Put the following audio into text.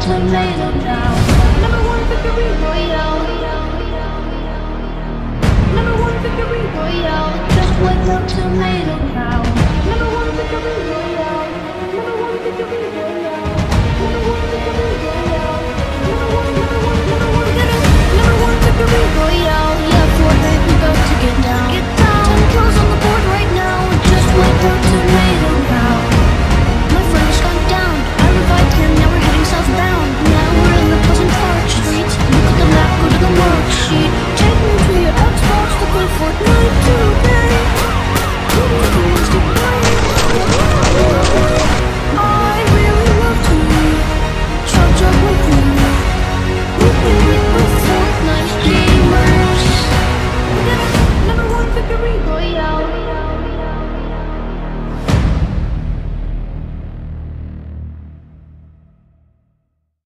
tomato now. Number one victory royale. Number one victory royale. Just with no tomato now.